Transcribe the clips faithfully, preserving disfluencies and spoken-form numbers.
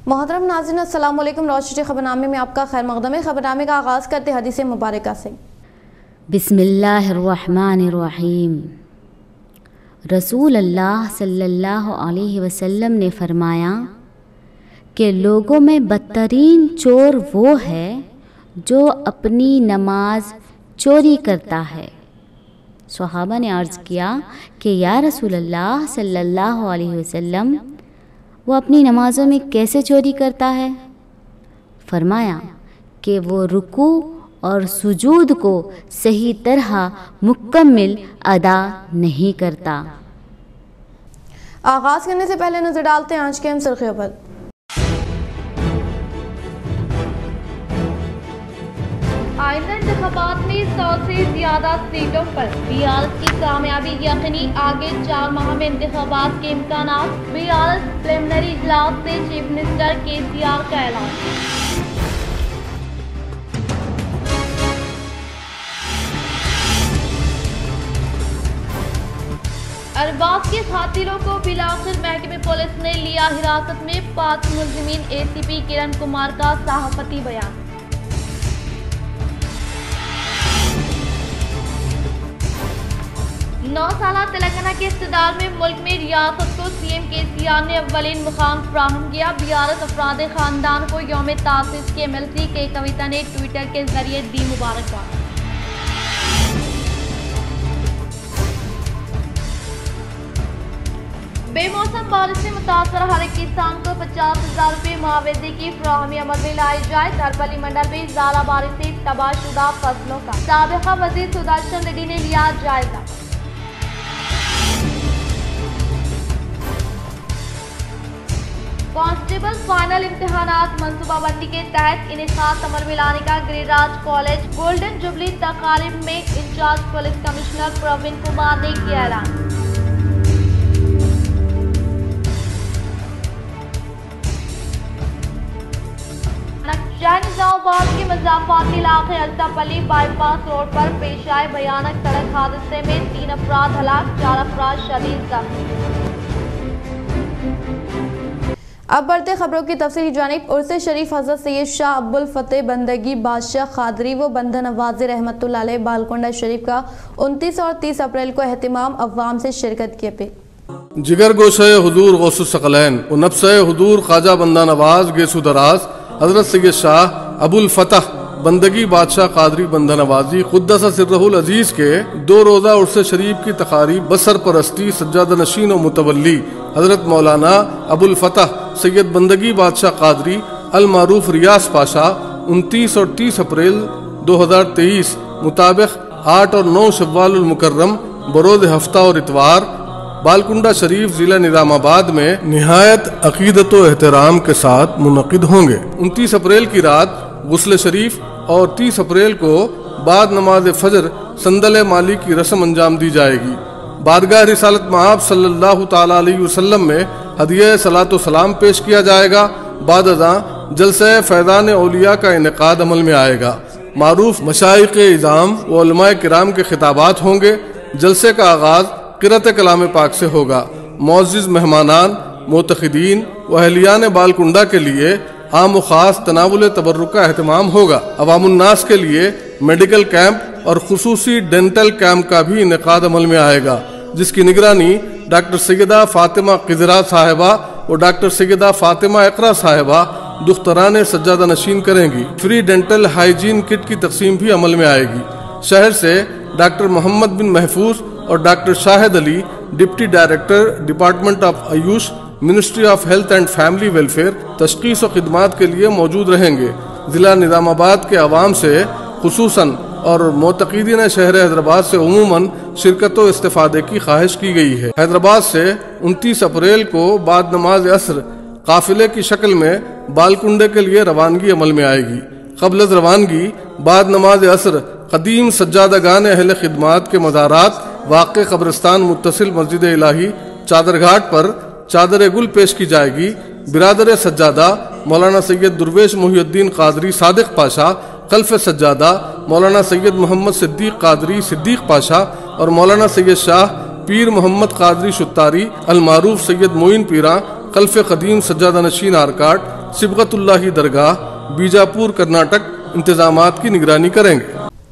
محترم ناظرین السلام علیکم۔ روشن خبرنامے میں آپ کا خیر مقدم ہے۔ خبرنامے کا آغاز کرتے حدیث مبارکہ سے۔ بسم اللہ الرحمن الرحیم۔ رسول اللہ صلی اللہ علیہ وسلم نے فرمایا کہ لوگوں میں بدترین چور وہ ہے جو اپنی نماز چوری کرتا ہے۔ صحابہ نے عرض کیا کہ یا رسول اللہ صلی اللہ علیہ وسلم، وہ اپنی نمازوں میں کیسے چوری کرتا ہے؟ فرمایا کہ وہ رکوع اور سجود کو صحیح طرح مکمل ادا نہیں کرتا۔ آغاز کرنے سے پہلے نظر ڈالتے ہیں آج کے اہم سرخیوں پر۔ آئندہ انتخابات میں سو سے زیادہ سیٹوں پر بی آر ایس کی کامیابی یقینی، آگے چار ماہ میں انتخابات کے امکانات۔ بی آر ایس پریلیمنری اجلاس سے چیف منسٹر کے سی آر کا اعلان۔ ارباز کے قاتلوں کو بالآخر محکمہ پولیس نے لیا حراست میں، پانچ ملزمین۔ اے سی پی کرن کمار کا صحافتی بیان۔ نو سالہ تلنگانہ کے اقتدار میں ملک میں ریاست کو سی ایم کے سی آر نے اولین مقام فراہم کیا۔ بی آر ایس افراد خاندان کو یوم تاسیس کے ایم ایل سی کے کویتا نے ٹویٹر کے ذریعے دی مبارکباد۔ بے موسم بارش سے متاثر ہر ایک کسان کو پچاس ہزار روپے معاوضے کی فراہمی عمل میں لائی جائے۔ دربلی منڈل میں زالہ بارش سے تباہ شدہ فصلوں کا سابقہ وزیر سدرشن ریڈی نے لیا جائزہ۔ کانسٹیبل فائنل امتحانات منصوبہ بندی کے تحت انعقاد عمل میں لانے کا گری راج کالج گولڈن جوبلی تقاریب میں incharge police commissioner Praveen Kumar نے کیا اعلان۔ شہر نظام آباد کے مضافاتی علاقے التاپلی بائی پاس روڈ پر پیش آئے بھیانک سڑک حادثے میں تین افراد ہلاک، چار افراد شدید زخمی۔ اب بڑھتے خبروں کی تفصیلی جانب۔ عرس شریف حضرت سید شاہ ابوالفتح بندگی بادشاہ قادری و بندہ نواز رحمۃ اللہ علیہ بالکنڈہ شریف کا انتیس اور تیس اپریل کو اہتمام، عوام سے شرکت کی اپیل۔ جگر گوشہ حضور غوث الثقلین و نفس حضور خواجہ بندہ نواز گیسو دراز حضرت سید شاہ ابوالفتح بندگی بادشاہ قادری بندہ نوازی قدس سرہ العزیز کے دو روزہ عرس شریف کی تقاریب بسر پرستی سجادہ نشین و متولی حضرت مولانا ابوالفتح سید بندگی بادشاہ قادری المعروف ریاض پاشا انتیس اور تیس اپریل دو ہزار تیئیس مطابق آٹھ اور نو شوال المکرم بروز ہفتہ اور اتوار بالکنڈہ شریف ضلع نظام آباد میں نہایت عقیدت و احترام کے ساتھ منعقد ہوں گے۔ انتیس اپریل کی رات غسل شریف اور تیس اپریل کو بعد نماز فجر سندل مالی کی رسم انجام دی جائے گی۔ بارگاہ رسالت مآب صلی اللہ تعالی علیہ وسلم میں ہدیہ صلاۃ و سلام پیش کیا جائے گا۔ بعد ازاں جلسہ فیضان اولیاء کا انعقاد عمل میں آئے گا۔ معروف مشائخ اعظام و علماء کرام کے خطابات ہوں گے۔ جلسے کا آغاز قرأت کلام پاک سے ہوگا۔ معزز مہمانان، معتقدین و اہلیان بالکنڈہ کے لیے عام و خاص تناول تبرک کا اہتمام ہوگا۔ عوام الناس کے لیے میڈیکل کیمپ اور خصوصی ڈینٹل کیمپ کا بھی انعقاد عمل میں آئے گا، جس کی نگرانی ڈاکٹر سیدہ فاطمہ قزرہ صاحبہ اور ڈاکٹر سیدہ فاطمہ اقرا صاحبہ دختران سجادہ نشین کریں گی۔ فری ڈینٹل ہائیجین کٹ کی تقسیم بھی عمل میں آئے گی۔ شہر سے ڈاکٹر محمد بن محفوظ اور doctor Shahid Ali deputy director department of AYUSH ministry of health and family welfare تشخیص و خدمات کے لیے موجود رہیں گے۔ ضلع نظام آباد کے عوام سے خصوصاً اور معتقدین شہر حیدرآباد سے عموماً شرکت و استفادے کی خواہش کی گئی ہے۔ حیدرآباد سے انتیس اپریل کو بعد نماز عصر قافلے کی شکل میں بالکنڈے کے لیے روانگی عمل میں آئے گی۔ قبل از روانگی بعد نماز عصر قدیم سجادگان اہل خدمات کے مزارات واقع قبرستان متصل مسجد الہی چادر گھاٹ پر چادر گل پیش کی جائے گی۔ برادر سجادہ مولانا سید درویش محی الدین قادری صادق پاشا، خلف سجادہ مولانا سید محمد صدیق قادری صدیق پاشا اور مولانا سید شاہ پیر محمد قادری شتاری المعروف سید معین پیراں خلف قدیم سجادہ نشین آرکاٹ सिबगत उल्लाह की दरगाह बीजापुर कर्नाटक इंतजामात की निगरानी करेंगे।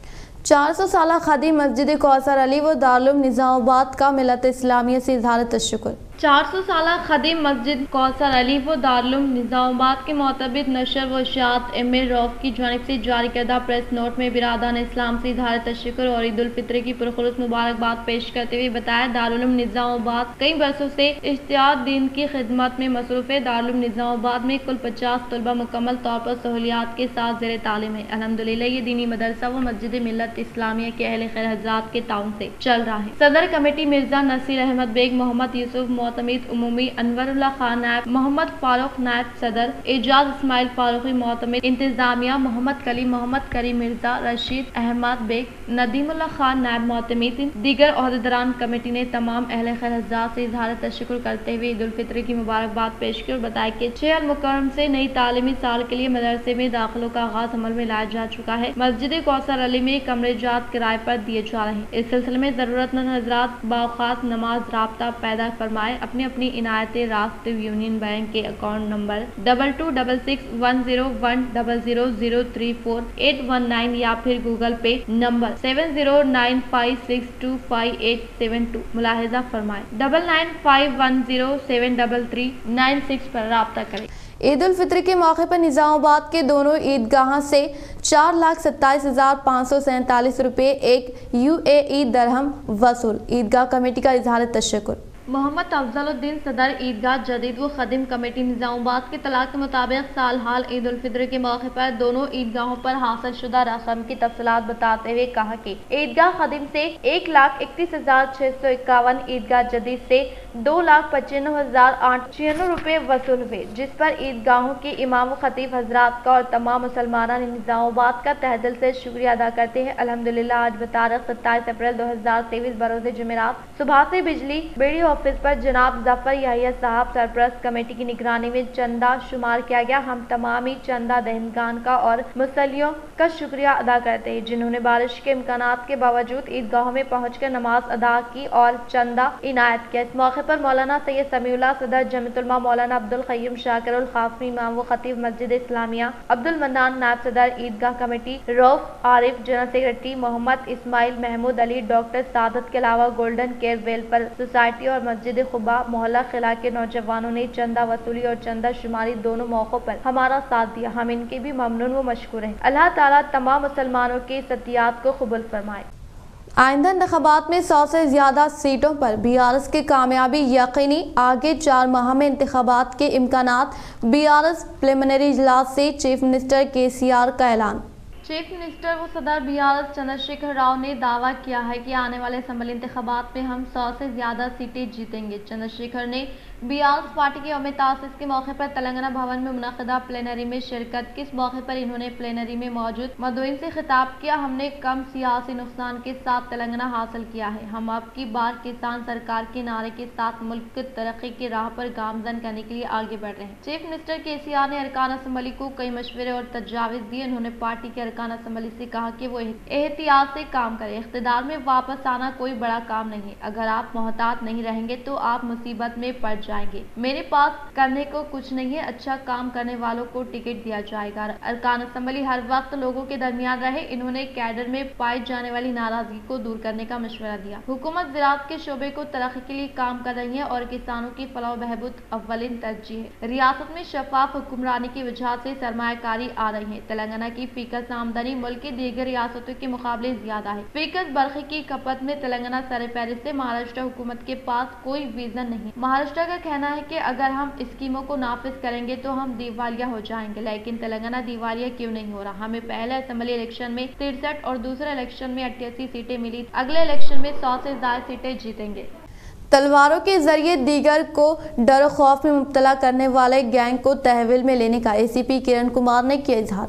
चार सौ साल खदीम मस्जिद कौसर अली व दारुल निज़ामाबाद का मिलत इस्लामिया से इजहार तशक्कुर। चार सौ साल खदीम मस्जिद कौसर अली व दारुल निज़ामाबाद के मोतबिर नशर व इशाअत एम ए रौफ की जानिब से जारी करदा प्रेस नोट में बिरादरान इस्लाम से इजहार तशक्कुर और ईद उल फित्र की पुरखुलूस मुबारकबाद पेश करते हुए बताया, दारुल निज़ामाबाद कई बरसों से इश्तिहाद दीन की खिदमत में मसरूफ है। दारुल निज़ामाबाद में कुल पचास तलबा मुकम्मल तौर पर सहूलियात के साथ ज़ेर तालीम है। अल्हम्दुलिल्लाह ये दीनी मदरसा व मस्जिद मिल्लत इस्लामिया के अहले खैर हज़रात के ताउन से चल रहा है। सदर कमेटी मिर्जा नसीर अहमद बेग, मोहम्मद यूसुफ मोतमिद उमूमी, अनवरुल्लाह खान नायब, मोहम्मद फारूक नायब सदर, एजाज इस्माइल फारूकी मोतमिद, इंतजामिया मोहम्मद कलीम, मोहम्मद करीम मिर्जा, रशीद अहमद बेग, नदीमुल्लाह खान नायब मोतमिद, दीगर ओहदेदारान कमेटी ने तमाम अहले खैर हज़रात से इजहार तशक्कुर करते हुए ईद उल फित्र की मुबारकबाद पेश की और बताया कि छह अल मुकर्रम से नई तालीमी साल के लिए मदरसे में दाखिलों का आगाज अमल में लाया जा चुका है। मस्जिद कौसर अली में कमरे जात किराए पर दिए जा रहे हैं। इस सिलसिले में जरूरतमंद हज़रात बावखास नमाज राब्ता पैदा फरमाए। अपनी अपनी इनायत रास्त यूनियन बैंक के account number double two double six one zero one double zero zero three four eight one nine या फिर Google pay number seven zero nine five six two five eight seven two मुलाहिजा फरमाए। Double nine five one zero seven double three nine six पर राब्ता करें। ईद उल फित्र के मौके पर निज़ामाबाद के दोनों ईदगाह से चार लाख सत्ताईस हजार पाँच सौ सैंतालीस रुपये एक यू ए ई दरहम वसूल। ईदगाह कमेटी का इजहार तशक्कुर। मोहम्मद अफजलुद्दीन सदर ईदगाह जदीद व खदीम कमेटी निज़ामाबाद के तलाक के मुताबिक साल हाल ईद उल फित्र के मौके पर दोनों ईदगाहों पर हासिल शुदा रकम की तफसीलात बताते हुए कहा कि ईदगाह खदीम से एक लाख इकतीस हजार छह सौ इक्यावन, ईदगाह जदीद से दो लाख पचानवे हजार आठ छियानवे रुपये वसूल हुए, जिस पर ईदगाहों के इमाम व खतीब हजरात का और तमाम मुसलमाना ने निज़ामाबाद का तहे दिल से शुक्रिया अदा करते हैं। अल्हम्दुलिल्लाह आज बतारीख सत्ताईस अप्रैल दो हजार तेईस बरोज़ जुमेरात सुबह से बिजली बेड़ी ऑफिस पर जनाब जफर याहिया साहब सरप्रस्त कमेटी की निगरानी में चंदा शुमार किया गया। हम तमामी चंदा दहनगान का और मुसल्लियों का शुक्रिया अदा करते हैं जिन्होंने बारिश के इम्कानात के बावजूद ईदगाहों में पहुंचकर नमाज अदा की और चंदा इनायत किया। इस मौके पर मौलाना सैयद समीउल्लाह सदर जमीयतुल उलमा, मौलाना अब्दुल क़य्यूम शाकिरुल खाफ़ी इमाम व खतीब मस्जिद इस्लामिया, अब्दुल मन्नान नायब सदर Idgah committee, Rauf Arif general secretary, Mohammad Ismail, Mahmood Ali, doctor Saadat के अलावा गोल्डन केयर वेलफेयर सोसाइटी और मस्जिद खुबा मोहल्ला खिला के नौजवानों ने चंदा वसूली और चंदा शुमारी दोनों मौकों पर हमारा साथ दिया। हम इनके भी ममनून व मशकूर हैं। अल्लाह ताला तमाम मुसलमानों के सतियात को कबूल फरमाए। आइंदा इंतखाबात में सौ से ज्यादा सीटों पर बी आर एस की कामयाबी यकीनी। आगे चार माह में इंतखाबात के इम्कानात। बी आर एस प्रिलिमिनरी इजलास से चीफ मिनिस्टर के सी आर का ऐलान। चीफ मिनिस्टर व सदर B R S Chandrashekar Rao ने दावा किया है कि आने वाले असम्बली इंतखाबात में हम सौ से ज्यादा सीटें जीतेंगे। चंद्रशेखर ने बी आर एस पार्टी के यौम तासीस के मौके पर तेलंगाना भवन में मुनक़दा प्लेनरी में शिरकत की। इस मौके पर इन्होंने प्लेनरी में मौजूद मदउइन से खिताब किया। हमने कम सियासी नुकसान के साथ तेलंगाना हासिल किया है। हम अब की बार किसान सरकार के नारे के साथ मुल्क की तरक्की की राह पर गामजन करने के लिए आगे बढ़ रहे हैं। चीफ मिनिस्टर के सी आर ने अरकान असम्बली को कई मशवरे और तजावीज़ दिए। उन्होंने पार्टी के अरकान असम्बली से कहा कि वो एहतियात से काम करें। इख्तिदार में वापस आना कोई बड़ा काम नहीं है। अगर आप मोहतात नहीं रहेंगे तो आप मुसीबत में पड़ जाएंगे। मेरे पास करने को कुछ नहीं है, अच्छा काम करने वालों को टिकट दिया जाएगा। अरकान असम्बली हर वक्त लोगों के दरमियान रहे। इन्होंने कैडर में पाई जाने वाली नाराजगी को दूर करने का मशवरा दिया। हुकूमत ज़राअत के शोबे को तरक्की के लिए काम कर रही है और किसानों की फलाह बहबूद अव्वलिन तरजीह है। रियासत में शफाफ हुक्मरानी की वजह से सरमायाकारी आ रही है। तेलंगाना की फीकस आमदनी मुल्क की दीगर रियासतों के मुकाबले ज्यादा है। फीकस बरक़ी की खपत में तेलंगाना सर फहरिस्त है। महाराष्ट्र हुकूमत के पास कोई विजन नहीं। महाराष्ट्र का कहना है कि अगर हम स्कीमों को नाफिज करेंगे तो हम दिवालिया हो जाएंगे, लेकिन तेलंगाना दिवालिया क्यों नहीं हो रहा। हमें पहले असेंबली इलेक्शन में तिरसठ और दूसरे इलेक्शन में अट्ठासी सीटें मिली। अगले इलेक्शन में सौ से ज्यादा सीटें जीतेंगे। तलवारों के जरिए दीगर को डर खौफ में मुब्तला करने वाले गैंग को तहवील में लेने का ए सी पी किरण कुमार ने किया इजहार।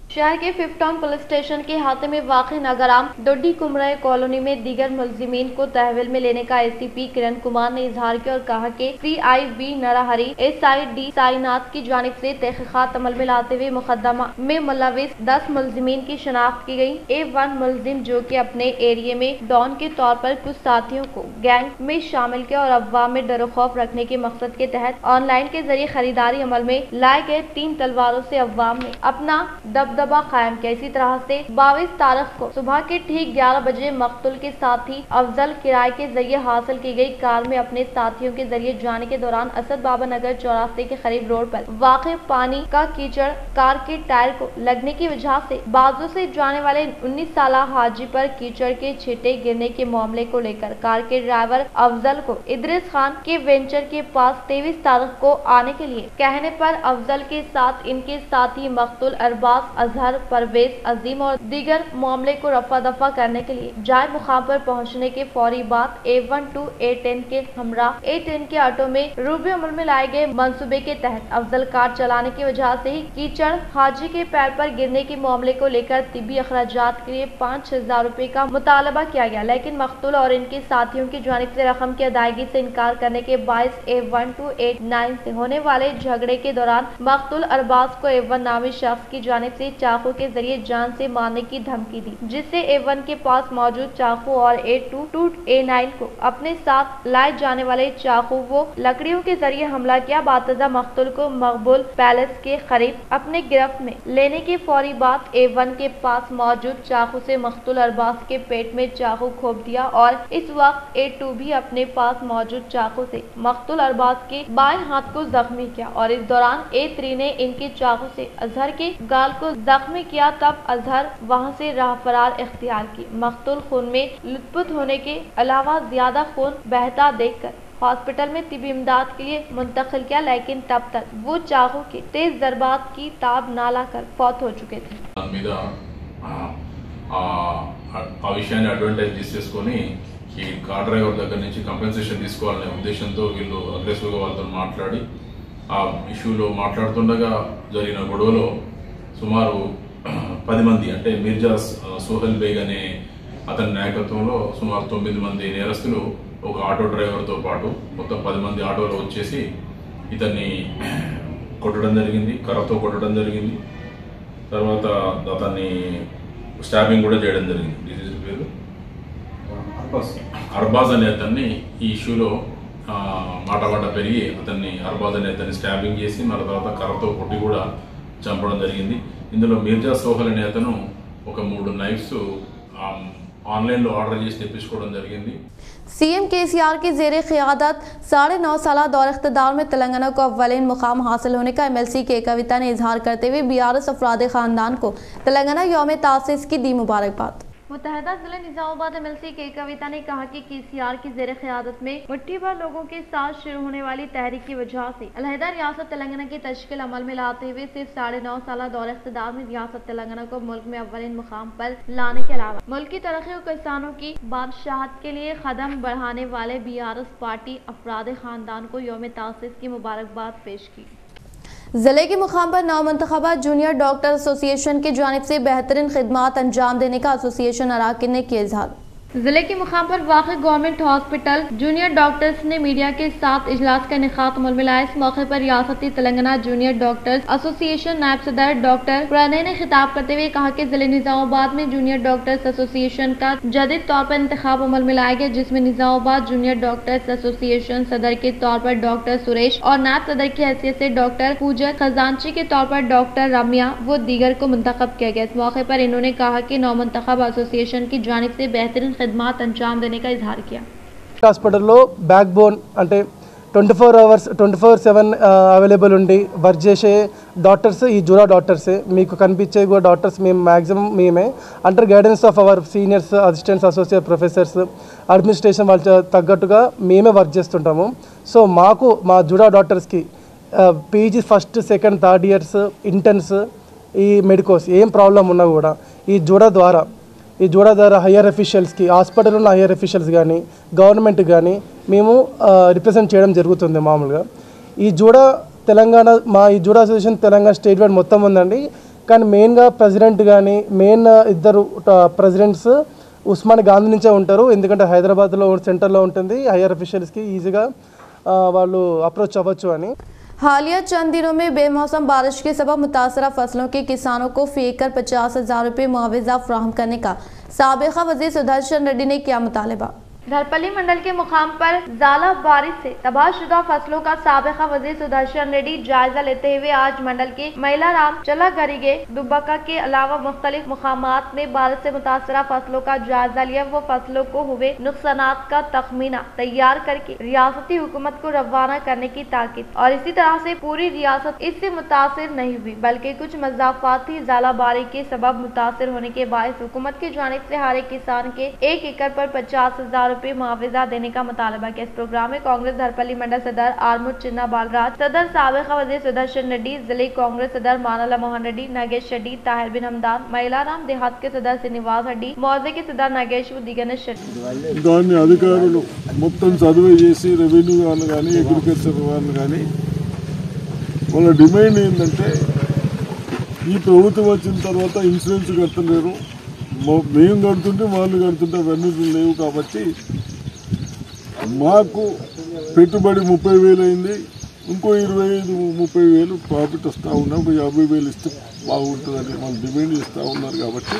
शहर के फिफ्थ टाउन पुलिस स्टेशन के हाथे में वाक़ई नगराम डोडी कुमरा कॉलोनी में दीगर मुलजिमीन को तहवील में लेने का एसीपी किरण कुमार ने इजहार किया और कहा कि C I B Narahari S I D Sainath की जानिब से तहकीकात अमल में लाते हुए मुकदमा में मुलविस दस मुलजिमीन की शनाख्त की गई। ए वन मुलजिम जो कि अपने एरिया में डॉन के तौर पर कुछ साथियों को गैंग में शामिल किया और अफवाह में डर खौफ रखने के मकसद के तहत ऑनलाइन के जरिए खरीदारी अमल में लाए गए तीन तलवारों से अवाम में अपना दबदबा कायम किया। इसी तरह से बाईस तारीख को सुबह के ठीक ग्यारह बजे मकतूल के साथी अफजल किराए के जरिए हासिल की गई कार में अपने साथियों के जरिए जाने के दौरान असद बाबा नगर चौरास्ते के करीब रोड पर वाक़ पानी का कीचड़ कार के टायर को लगने की वजह से बाजू से जाने वाले उन्नीस साल हाजी पर कीचड़ के छींटे गिरने के मामले को लेकर कार के ड्राइवर अफजल को इदरीस खान के वेंचर के पास तेईस तारीख को आने के लिए कहने पर अफजल के साथ इनके साथी मकतूल अरबाज अजहर परवेज अजीम और दीगर मामले को रफा दफा करने के लिए जाए मुकाम पर पहुंचने के फौरी बाद A one to A ten के हमरा ए टेन के ऑटो में रूबे अमल में लाए गए मंसूबे के तहत अफजल कार चलाने की वजह से ही कीचड़ हाजी के पैर पर गिरने के मामले को लेकर तिब्बी अखराजात के लिए पाँच हजार रूपए का मुतालबा किया गया, लेकिन मकतूल और इनके साथियों की जानिब से रकम की अदायगी से इनकार करने के बाईस A one two eight nine से होने वाले झगड़े के दौरान मकतूल अरबाज को ए वन नामी शख्स की जानिब से चाकू के जरिए जान से मारने की धमकी दी, जिससे ए वन के पास मौजूद चाकू और A two to A nine को अपने साथ लाए जाने वाले चाकू वो लकड़ियों के जरिए हमला किया। बातजा मकतूल को मकबूल पैलेस के करीब अपने गिरफ्त में लेने के फौरी बाद ए वन के पास मौजूद चाकू से मकतूल अरबाज के पेट में चाकू खोप दिया और इस वक्त ए टू भी अपने पास मौजूद चाकू से मकतूल अरबाज के बाएं हाथ को जख्मी किया और इस दौरान ए थ्री ने इनके चाकू से अजहर के गाल को जख्मी किया। तब अजहर वहां से राह फरार इख्तियार की। मकतूल खून में लुत्फुत होने के अलावा ज्यादा खून बहता देखकर हॉस्पिटल में तिबी इमदाद के लिए मुंतकिल किया, लेकिन तब तक वो चाकू के तेज जरबात की ताब ना लाकर फौत हो चुके थे। ఆ విషయాన్ని అడ్వాంటేజ్ తీసేసుకొని ఈ కార్ డ్రైవర్ దగ్గర నుంచి కంపెన్సేషన్ తీసుకోవాలనే ఉద్దేశంతో వీళ్ళు అగ్రెసివ్గా వాళ్ళతో మాట్లాడి ఆ ఇష్యూలో మాట్లాడుతుండగా జరిగిన గొడవలో సుమారు పది మంది అంటే మిర్జా సోహెల్ బేగ్ అనే అతని నాయకత్వంలో సుమారు తొమ్మిది మంది నేరస్తులు ఒక ఆటో డ్రైవర్తో పాటు మొత్తం పది మంది ఆటోలో వచ్చేసి ఇతన్ని కొట్టడం జరిగింది, కర్రతో కొట్టడం జరిగింది. తర్వాత అతన్ని స్టాబింగ్ కూడా చేయడం జరిగింది. డిసీజ్ పేరు అర్బాజ్ అనే అతన్ని ఈ ఇష్యూలో మాట మాట పెరిగి అతన్ని అర్బాజ్ అనే అతన్ని స్టాబింగ్ చేసి మళ్ళీ తర్వాత కర్రతో కొట్టి కూడా చంపడం జరిగింది. ఇందులో మిర్జా సోహల్ అనే అతను ఒక మూడు నైఫ్స్ ఆన్లైన్లో ఆర్డర్ చేసి తెప్పించుకోవడం జరిగింది. सीएम केसीआर की जेर क़ियादत साढ़े नौ साल दौर इख्तिदार में तेलंगाना को अव्वलीन मुकाम हासिल होने का एमएलसी के कविता ने इजहार करते हुए बीआरएस अफराद ख़ानदान को तेलंगाना यौम तासीस की दी मुबारकबाद। मुत्तहदा जिला निजामाबाद एमएलसी के कविता ने कहा कि केसीआर की जेर क़ियादत में मुट्ठी भर लोगों के साथ शुरू होने वाली तहरीक की वजह से अलहदा रियासत तेलंगाना की तश्कील अमल में लाते हुए सिर्फ साढ़े नौ साल दौर इख्तिदार में रियासत तेलंगाना को मुल्क में अव्वलीन मुकाम पर लाने के अलावा मुल्क की तरक्की और किसानों की बादशाहत के लिए कदम बढ़ाने वाले बीआरएस पार्टी अफराद ख़ानदान को यौम तासीस की मुबारकबाद पेश की। जिले के मुकाम पर नौमंतखबा जूनियर डॉक्टर एसोसिएशन की जानिब से बेहतरीन खिदमात अंजाम देने का एसोसिएशन अराकीन ने किया इजहार। जिले के मुकाम पर वाक़ गवर्नमेंट हॉस्पिटल जूनियर डॉक्टर्स ने मीडिया के साथ इजलास का इनेकाद अमल में लाया। इस मौके पर रियासती तेलंगाना जूनियर डॉक्टर्स एसोसिएशन नायब सदर डॉक्टर प्रणय ने खिताब करते हुए कहा कि जिले निजामाबाद में जूनियर डॉक्टर्स एसोसिएशन का जदीद तौर पर इंतखाब अमल में लाया गया, जिसमें निजामाबाद जूनियर डॉक्टर्स एसोसिएशन सदर के तौर पर डॉक्टर सुरेश और नायब सदर की हैसियत से डॉक्टर पूजत, खजांची के तौर पर डॉक्टर रम्या व दीगर को मुंतखब किया गया। इस मौके पर इन्होंने कहा कि नौमंतखब एसोसिएशन की जानिब से बेहतरीन खिदमात अंजाम देने का इजहार किया। హాస్పిటల్లో బ్యాక్ బోన్ అంటే twenty four hours twenty four seven available ఉండి వర్క్ చేసే డాక్టర్స్ ఈ జూరా డాక్టర్సే. మీకు కనిపించే కూడా డాక్టర్స్ మేము మ్యాక్సిమం మేమే under guidance of our seniors assistants associate professors administration వాళ్ళ తగ్గట్టుగా మేమే వర్క్ చేస్తుంటాము. సో మాకు మా జూరా డాక్టర్స్కి PG first second third years interns ఈ మెడికోస్ ఏం ప్రాబ్లం ఉన్నా కూడా ఈ జూడా ద్వారా ఈ జూడా ద్వారా హయ్యర్ అఫీషియల్స్కి హాస్పిటల్లో ఉన్న హయ్యర్ అఫీషియల్స్ కానీ గవర్నమెంట్ కానీ మేము రిప్రజెంట్ చేయడం జరుగుతుంది. మామూలుగా ఈ జూడా తెలంగాణ మా ఈ JUDA association Telangana state wide మొత్తం ఉందండి. కానీ మెయిన్గా ప్రెసిడెంట్ కానీ మెయిన్ ఇద్దరు ప్రెసిడెంట్స్ ఉస్మాన్ గాంధీ నుంచే ఉంటారు, ఎందుకంటే హైదరాబాద్లో సెంటర్లో ఉంటుంది, హైయర్ అఫీషియల్స్కి ఈజీగా వాళ్ళు అప్రోచ్ అవ్వచ్చు అని. हालिया चंद दिनों में बेमौसम बारिश के सबब मुतासरा फसलों के किसानों को फी एकड़ पचास हजार रुपये मुआवजा फराहम करने का साबिका वज़ीर सुदर्शन रेड्डी ने किया मुतालबा। धरपल्ली मंडल के मुकाम पर ज़ाला बारिश से तबाहशुदा फसलों का साबिका वज़ीर सुदर्शन रेड्डी जायजा लेते हुए आज मंडल के मैलाराम, चलागरीगे, दुब्बका के अलावा मुख्तलिफ मुकामात में बारिश से मुतासरा फसलों का जायजा लिया। वो फसलों को हुए नुकसानात का तखमीना तैयार करके रियासती हुकूमत को रवाना करने की ताकीद, और इसी तरह से पूरी रियासत इससे मुतासिर नहीं हुई बल्कि कुछ मज़ाफ़ाती ज़ालाबारी के सबब मुतासिर होने के बायस हुकूमत की जानिब से हर एक किसान के एक एकड़ पर पचास हजार रुपये मुआवजा देने का मुतालबा किया। इस प्रोग्राम में कांग्रेस धरपल्ली मंडल सदर आरमुद चिन्ना बालराज, सदर साबिका वज़ीर सुदर्शन रेड्डी, जिले कांग्रेस सदर मानला मोहन रेड्डी, नागेश रेड्डी, ताहिर बिन हमदान, महिलाराम देहात के सदर श्रीनिवास रेड्डी, मौजे के सदर नागेश व दिगर ने शिरकत। దాన్ని అధికారులు మొత్తం సర్వే చేసి రెవెన్యూ వాళ్ళు కానీ అగ్రికల్చర్ వాళ్ళు కానీ వాళ్ళ డిమాండ్ ఏంటంటే ఈ ప్రభుత్వం వచ్చిన తర్వాత ఇన్సూరెన్స్ కట్టలేరు, మేము కడుతుంటే వాళ్ళు కడుతుంటే అవన్నీ లేవు కాబట్టి మాకు పెట్టుబడి ముప్పై వేలు అయింది, ఇంకో ఇరవై ఐదు ముప్పై వేలు ప్రాఫిట్ వస్తూ ఉన్నాం, యాభై వేలు ఇస్తే బాగుంటుందని వాళ్ళు డిమాండ్ చేస్తూ ఉన్నారు. కాబట్టి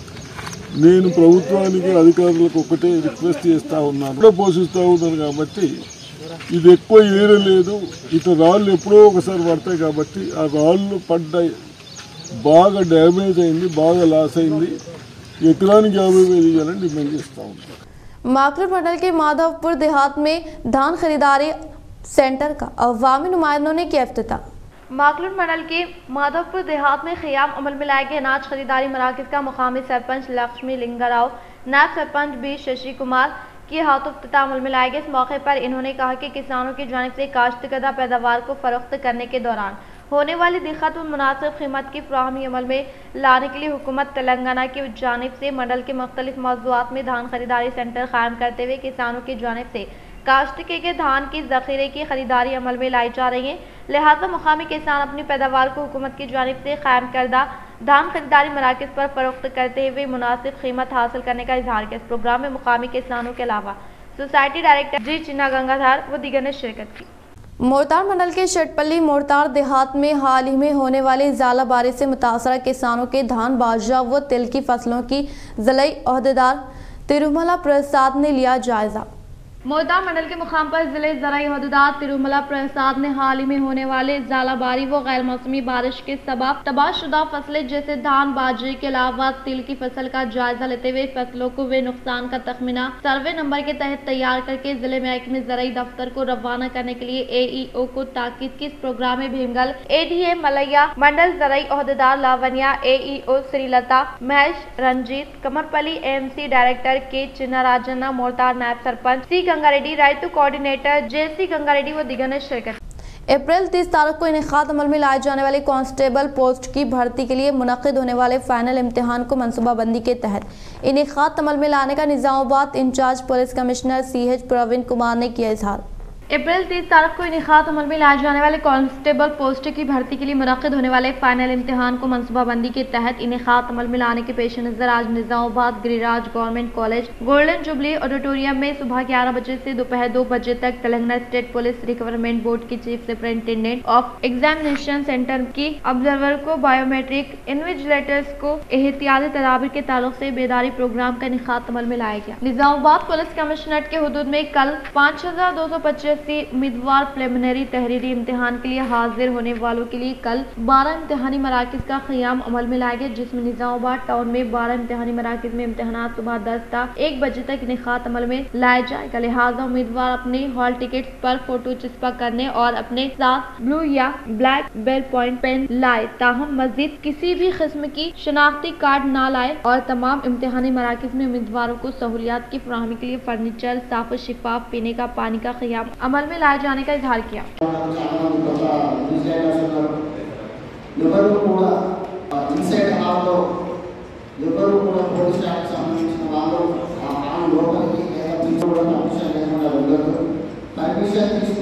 నేను ప్రభుత్వానికి అధికారులకు ఒకటే రిక్వెస్ట్ చేస్తూ ఉన్నాను, పోషిస్తూ ఉన్నాను కాబట్టి ఇది ఎక్కువ ఏరలేదు, ఇట్లా రాళ్ళు ఎప్పుడో ఒకసారి పడతాయి కాబట్టి ఆ రాళ్ళు పడ్డాయి, బాగా డ్యామేజ్ అయింది, బాగా లాస్ అయింది, ఎకరానికి యాభై వేలు ఇవ్వాలని డిమాండ్ చేస్తూ ఉంటాం. माकलूर मंडल के माधवपुर देहात में धान खरीदारी सेंटर का अवामी नुमाइंदों ने किया इफ्तिताह। माकलूर मंडल के माधवपुर देहात में क़याम अमल में लाए गए अनाज खरीदारी मराकज़ का मुकामी सरपंच लक्ष्मी लिंगाराव, नायब सरपंच बी शशि कुमार के हाथों इफ्तिताह अमल में लाए गए। इस मौके पर इन्होंने कहा कि किसानों की जानिब से काश्तकर्दा पैदावार को फरोख्त करने के दौरान होने वाली दिक्कत और मुनासिब कीमत की फराहमी अमल में लाने के लिए हुकूमत तेलंगाना की जानिब से मंडल के मुख्तलिफ मौज़ूआत में धान खरीदारी सेंटर कायम करते हुए किसानों की जानिब से काश्त के, के धान की ज़ख़ीरे की खरीदारी अमल में लाई जा रही है। लिहाजा मुकामी किसान अपनी पैदावार को हुकूमत की जानिब से कायम करदा धान खरीदारी मराकज़ पर फरोख्त करते हुए मुनासिब कीमत हासिल करने का इजहार किया। इस प्रोग्राम में मुकामी किसानों के अलावा society director G Chinna Gangadhar व दीगर ने शिरकत की। मोरतार मंडल के शटपल्ली मोरतार देहात में हाल ही में होने वाली ज़ाला बारिश से मुतासरा किसानों के धान, बाजरा व तिल की फसलों की ज़िला ओहदेदार तिरुमला प्रसाद ने लिया जायजा। मोरतार मंडल के मुकाम पर जिले ज़राई ओहदेदार तिरुमला प्रसाद ने हाल ही में होने वाले ज़ालाबारी व गैर मौसमी बारिश के सबब तबाहशुदा फसलें जैसे धान, बाजरे के अलावा तिल की फसल का जायजा लेते हुए फसलों को हुए नुकसान का तखमीना सर्वे नंबर के तहत तैयार करके जिले महकमे ज़राई दफ्तर को रवाना करने के लिए ए ई ओ को ताकीद की। इस प्रोग्राम में Bheemgal A D A Malaiah, mandal ज़राई ओहदेदार Lavanya, A E O Sreelatha, Mahesh Ranjith, Kammarpally A M C director K Chinna Rajanna, मोरतार नायब सरपंच सी गंगारेड्डी, रायतू कोऑर्डिनेटर जेसी गंगारेड्डी व दिगर ने शिरकत। अप्रैल तीस तारीख को इनेकाद अमल में लाए जाने वाले कांस्टेबल पोस्ट की भर्ती के लिए मुनक्किद होने वाले फाइनल इम्तिहान को मनसूबाबंदी के तहत इनेकाद अमल में लाने का Nizamabad incharge police commissioner C H Praveen Kumar ने किया इजहार। अप्रैल तीस तारीख को इनेकाद अमल में लाए जाने वाले कांस्टेबल पोस्ट की भर्ती के लिए मुनक्किद होने वाले फाइनल इम्तिहान को मनसूबाबंदी के तहत इनेकाद अमल में लाने के पेश नज़र आज Nizamabad Giriraj government college golden jubilee auditorium में सुबह ग्यारह बजे से दोपहर दो बजे तक Telangana state police requirement board की chief superintendent of examination centre की ऑब्जर्वर को बायोमेट्रिक इन्विजिलेटर्स को एहतियाती तदाबीर के ताल्लुक से बेदारी प्रोग्राम का इनेकाद अमल में लाया गया। निजामाबाद पुलिस कमिश्नरेट के हुदूद में कल पाँच हजार दो सौ पच्चीस उम्मीदवार प्रिलिमिनरी तहरीरी इम्तिहान के लिए हाजिर होने वालों के लिए कल बारह इम्तिहानी मराकज़ का क़याम अमल में लाया गया, जिसमें निजामाबाद टाउन में बारह इम्तिहानी मराकज़ में इम्तिहानात सुबह दस ता एक बजे तक इनेकाद अमल में लाया जाएगा। लिहाजा उम्मीदवार अपने हॉल टिकट पर फोटो चिपका करने और अपने साथ ब्लू या ब्लैक बेल पॉइंट पेन लाए, ताहम मस्जिद किसी भी किस्म की शनाख्ती कार्ड ना लाए और तमाम इम्तिहानी मराकज़ में उम्मीदवारों को सहूलियात की फराहमी के लिए फर्नीचर, साफ और शिफाफ पीने का पानी का क़याम अमल में लाए जाने का इजहार किया।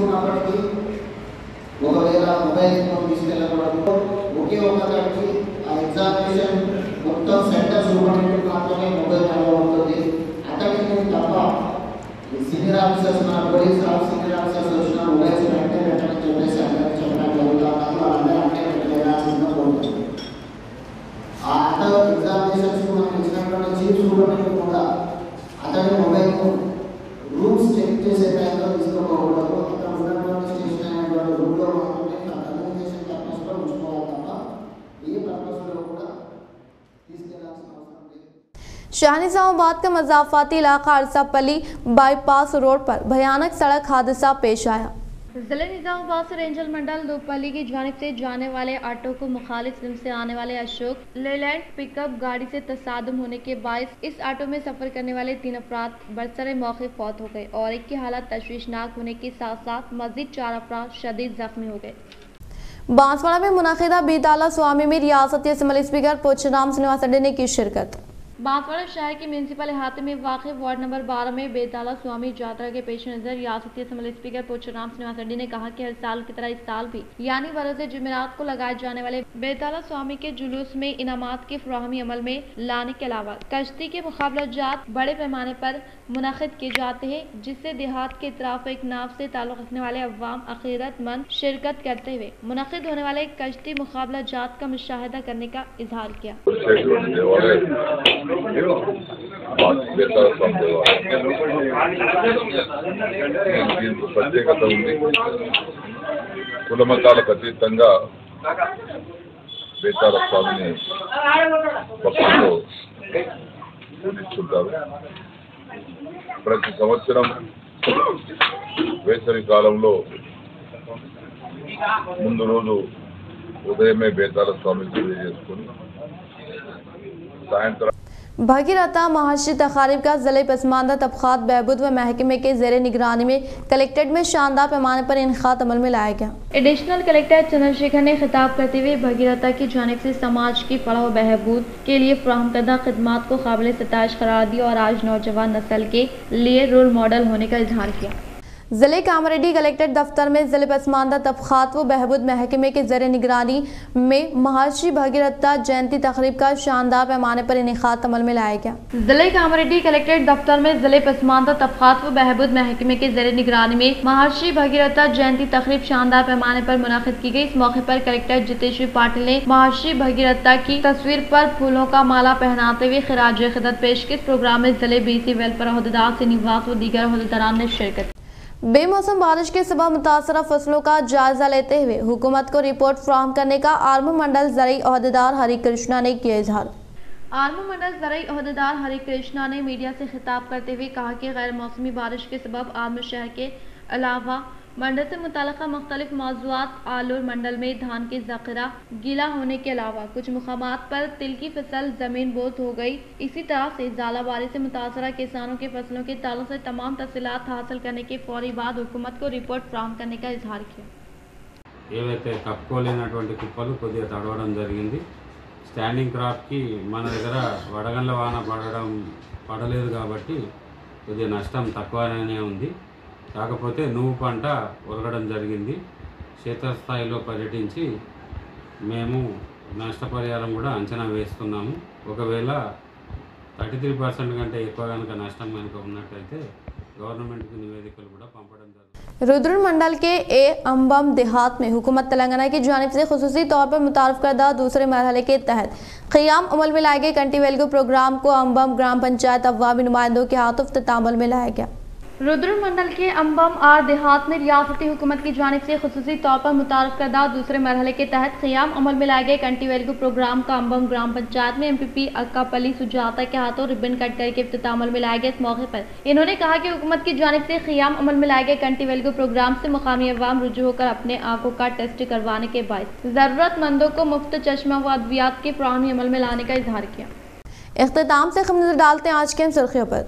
ఒకవేళ మొబైల్ ఫోన్ తీసుకెళ్ళకూడదు, ఒకే ఒక దానికి ఎగ్జామినేషన్ మొత్తం సెంటర్ సూపరింటెండెంట్ మాత్రమే మొబైల్ అలౌ అవుతుంది. అకాడమీ తప్ప సీనియర్ ఆఫీసర్స్ మన పోలీస్ సీనియర్ ఆఫీసర్స్ వచ్చిన మొబైల్స్ వెంటనే పెట్టమని చెప్పేసి అందరికీ చెప్పడం జరుగుతుంది. వాళ్ళందరూ అంటే పెట్టాల్సిందిగా కోరుతుంది. ఆ అక్కడ ఎగ్జామినేషన్స్ మనం ఇచ్చినటువంటి చీఫ్ సూపరింటెండెంట్ కూడా అతని మొబైల్ రూమ్స్ చెక్ చేసే టైంలో తీసుకోకూడదు. అక్కడ ఉన్నటువంటి స్టేషన్ అయినటువంటి రూమ్లో మాత్రమే కమ్యూనికేషన్ పర్పస్లో ఉంచుకోవాలి తప్ప ఏ పర్పస్లో కూడా తీసుకెళ్లాల్సిన అవసరం లేదు. शाहनिजामाबाद का मजाफाती इलाका अरसापल्ली बाईपास रोड पर भयानक सड़क हादसा पेश आया। जिले निजामाबाद से रेंजल मंडल दोपल्ली की जानिब से जाने वाले ऑटो को मुखालिफ जिम से आने वाले अशोक लेलैंड पिकअप गाड़ी से तसादम होने के बायस इस ऑटो में सफर करने वाले तीन अफराद बरसरे मौके फौत हो गए और एक की हालत तशवीशनाक होने के साथ साथ मजीद चार अफराद शदीद जख्मी हो गए। बांसवाड़ा में मुनाकिदा बेताला स्वामी में रियासती असम्बली स्पीकर पोचराम श्रीनिवास रेड्डी ने की शिरकत। बांसवाड़ा शहर के म्यूनसिपल इहाते में वाक़ वार्ड नंबर बारह में बेताला स्वामी यात्रा के पेश नज़र रियासती असम्बली स्पीकर पोचराम श्रीनिवास रेड्डी ने कहा कि हर साल की तरह इस साल भी यानी बरोज़ जुमेरात को लगाए जाने वाले बेताला स्वामी के जुलूस में इनामात की फराहमी अमल में लाने के अलावा कश्ती के मुकाबलाजात बड़े पैमाने पर मुनक़िद किए जाते हैं, जिससे देहात के इतराफ एक नाव से ताल्लुक़ रखने वाले अवाम अक़ीदतमंद शिरकत करते हुए मुनक़िद होने वाले कश्ती मुकाबलाजात का मुशाहिदा करने का इजहार किया। ప్రత్యేకత ఉంది. కులమతాలకు అతీతంగా బేతాళ స్వామిని భక్తులు పూజిస్తుంటారు. ప్రతి సంవత్సరం వేసవి కాలంలో ముందు రోజు ఉదయమే బేతాళ స్వామిని పూజ చేసుకుని సాయంత్రం भगीरथा महाशी तकारीब का ज़िले पसमानदा तबक़ात बहबूद व महकमे के ज़ेर निगरानी में कलेक्ट्रेट में शानदार पैमाने पर इनखात अमल में लाया गया। एडिशनल कलेक्टर चंद्रशेखर ने खिताब करते हुए भगीरथा की जानिब से समाज की फलाह व बहबूद के लिए फराहम करदा खिदमात को काबिल सताइश करार दी और आज नौजवान नस्ल के लिए रोल मॉडल होने का इजहार किया। ज़िले कामरेड्डी कलेक्ट्रेट दफ्तर में ज़िले पसमानदा तबक़ात व बहबूद महकमे के ज़ेर निगरानी में महर्षि भगीरथा जयंती तकरीब का शानदार पैमाने पर इनेकात अमल में लाया गया। ज़िले कामरेड्डी कलेक्ट्रेट दफ्तर में ज़िले पसमानदा तबक़ात व बहबूद महकमे के ज़ेर निगरानी में महर्षि भगीरथा जयंती तकरीब शानदार पैमाने पर मुनाक़िद की गई। इस मौके पर कलेक्टर जितेश्वर पाटिल ने महर्षि भगीरथा की तस्वीर पर फूलों का माला पहनाते हुए खिराज खिदमत पेश की। इस प्रोग्राम में ज़िले बीसी वेलफेयर अहदेदार श्रीनिवास व दीगर अहदेदारान ने शिरकत। बेमौसम बारिश के सबब मुतासरा फसलों का जायजा लेते हुए हुकूमत को रिपोर्ट फराहम करने का आर्मू मंडल ज़रई अहदेदार हरि कृष्णा ने किया इजहार। आर्मू मंडल ज़रई अहदेदार हरि कृष्णा ने मीडिया से खिताब करते हुए कहा कि गैर मौसमी बारिश के सबब आर्मू शहर के अलावा मंडल से मुताल्लिक़ा मुख्तलिफ मौज़ूआत आलूर मंडल में धान के ज़ख़ीरा गीला होने के अलावा कुछ मुकामात पर तिल की फसल ज़मीन बोत हो गई। इसी तरह से ज़ालाबारी से मुतासरा किसानों के फसलों के ताल्लुक़ से तमाम तफसीलात हासिल करने के फौरी बाद हुकूमत को रिपोर्ट फराहम करने का इजहार किया। ఏవైతే కప్పుకోలేనటువంటి కుప్పలు కొద్దిగా తడవడం జరిగింది. స్టాండింగ్ క్రాప్కి మన దగ్గర వడగండ్ల వాన పడడం పడలేదు కాబట్టి కొద్దిగా నష్టం తక్కువనే ఉంది. కాకపోతే నువ్వు పంట ఒరగడం జరిగింది. క్షేత్రస్థాయిలో పర్యటించి మేము నష్టపరిహారం కూడా అంచనా వేస్తున్నాము. ఒకవేళ థర్టీ త్రీ పర్సెంట్ కంటే ఎక్కువ కనుక నష్టం కనుక ఉన్నట్టయితే गवर्नमेंट की निवेदिकल కూడా పంపడం జరుగుతుంది। रुद्र मंडल के ए अम्बम देहात में हुकूमत तेलंगाना की जानिब से खुसूसी तौर पर मुतारफ करदा दूसरे मरहले के तहत क़याम अमल में लाए गए कंटी वेलगो प्रोग्राम को अम्बम ग्राम पंचायत अवामी नुमाइंदों के हाथों इफ्तिताम अमल में लाया गया। रुद्र मंडल के अम्बम आर देहात में रियासती हुकूमत की जानिब से खुसूसी तौर पर मुतारफ करदा दूसरे मरहले के तहत क़याम अमल में लाए गए कंटी वेलगो प्रोग्राम का अम्बम ग्राम पंचायत में M P P Akkapalli Sujata के हाथों रिबन कट करके इफ्तिताम अमल में लाया गया। इस मौके पर इन्होंने कहा कि हुकूमत की जानिब से क़याम अमल में लाए गए कंटी वेलगो प्रोग्राम से मुकामी अवाम रुजू होकर अपने आंखों का टेस्ट करवाने के बायस ज़रूरतमंदों को मुफ्त चश्मा व अद्वियात की फराहमी अमल में लाने का इजहार किया। इख्तिताम से हम नजर डालते हैं आज के सुर्खियों पर।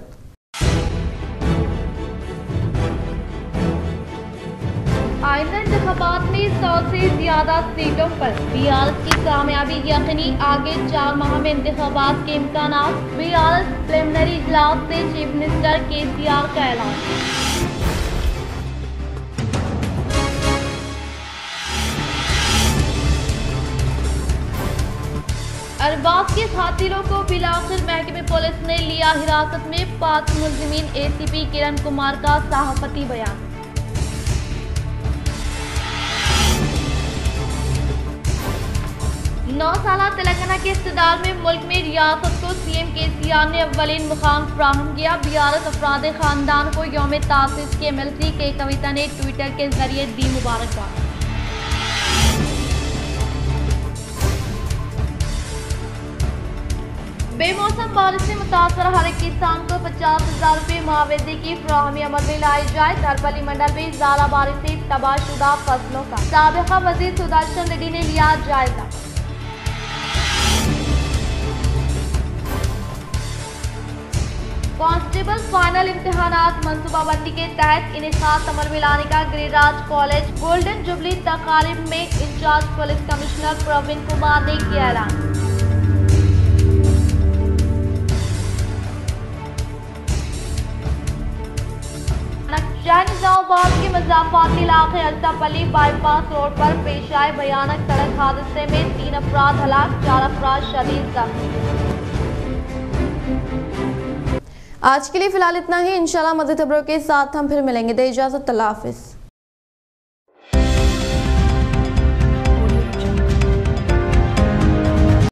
आइंदा इंतखाबात में सौ से ज्यादा सीटों पर बीआरएस की कामयाबी यकीनी, आगे चार माह में इंतखाबात के इम्कानात। बीआरएस प्रिलिमिनरी इजलास से चीफ मिनिस्टर केसीआर का ऐलान। अरबाज के कातिलों को बिलाखिर महकमे पुलिस ने लिया हिरासत में, पांच मुलजिमीन। एसीपी किरण कुमार का सहाफती बयान। नौ साल तेलंगाना के इक़्तिदार में मुल्क में रियासत को सीएम केसीआर ने अव्वलीन मुकाम फराहम किया। बियारत अफराद खानदान को यौम तासीस की एमएलसी के कविता ने ट्विटर के जरिए दी मुबारकबाद। बेमौसम बारिश से मुतासर हर एक किसान को पचास हजार रुपये मुआवजे की फराहमी अमल में लाई जाए। तरपली मंडल में ज़्यादा बारिश से तबाहशुदा फसलों का साबिक़ा वज़ीर सुदर्शन रेड्डी ने लिया जायजा। कांस्टेबल फाइनल इम्तिहानात मनसूबाबंदी के तहत इनेकाद अमल में लाने का गिरिराज कॉलेज गोल्डन जुबली तकारीब में incharge police commissioner Praveen Kumar ने किया ऐलान। शहर निजामाबाद के मज़ाफ़ाती इलाके अल्तापल्ली बाईपास रोड पर पेश आए भयानक सड़क हादसे में तीन अफराद हलाक, चार अफराद शदीद जख्मी। आज के लिए फिलहाल इतना ही। इंशाल्लाह मज़ीद खबरों के साथ हम फिर मिलेंगे। दे इजाज़त, अल्लाह हाफ़िज़।